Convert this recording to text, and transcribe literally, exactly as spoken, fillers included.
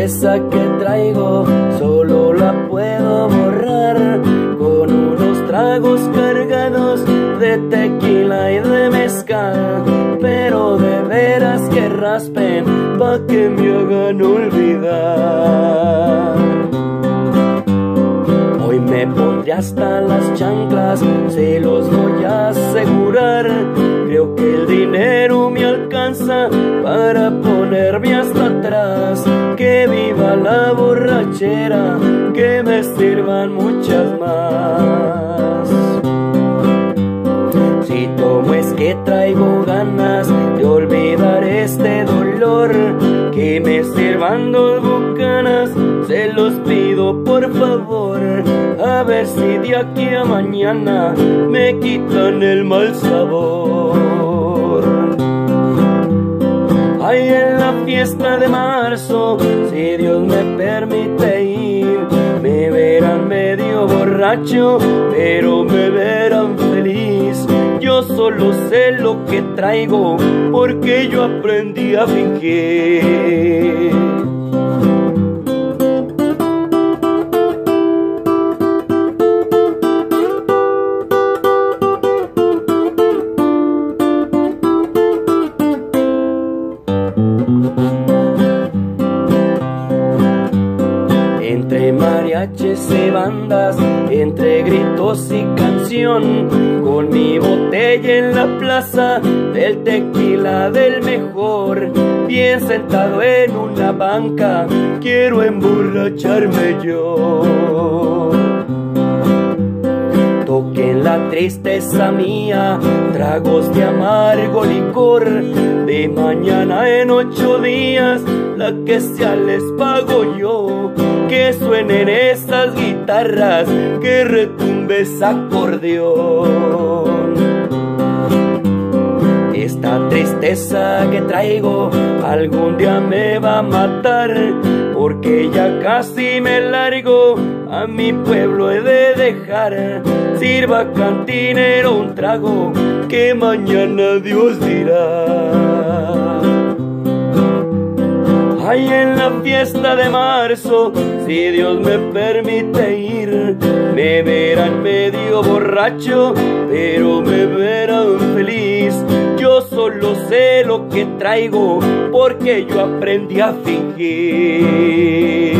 tristeza que traigo solo la puedo borrar con unos tragos cargados de tequila y de mezcal, pero de veras que raspen pa' que me hagan olvidar. Hoy me pondré hasta las chanclas, se los voy a asegurar. Creo que el dinero me alcanza para ponerme hasta atrás. Que viva la borrachera, que me sirvan muchas más. Si tomo es que traigo ganas de olvidar este dolor. Que me sirvan dos bucanas, se los pido por favor. A ver si de aquí a mañana me quitan el mal sabor. Ay, en la fiesta de marzo, si Dios me permite ir, me verán medio borracho, pero me verán feliz. Yo solo sé lo que traigo, porque yo aprendí a fingir. Entre mariachis y bandas, entre gritos y canción, con mi botella en la plaza del tequila del mejor, bien sentado en una banca, quiero emborracharme yo. Toquen la tristeza mía, tragos de amargo licor, de mañana en ocho días, la que sea les pago yo. Que suenen esas guitarras, que retumbe ese acordeón. Esta tristeza que traigo algún día me va a matar, porque ya casi me largo, a mi pueblo he de dejar. Sirva cantinero un trago, que mañana Dios dirá. Ay, en la fiesta de marzo, si Dios me permite ir, me verán medio borracho, pero me verán feliz. Yo solo sé lo que traigo, porque yo aprendí a fingir.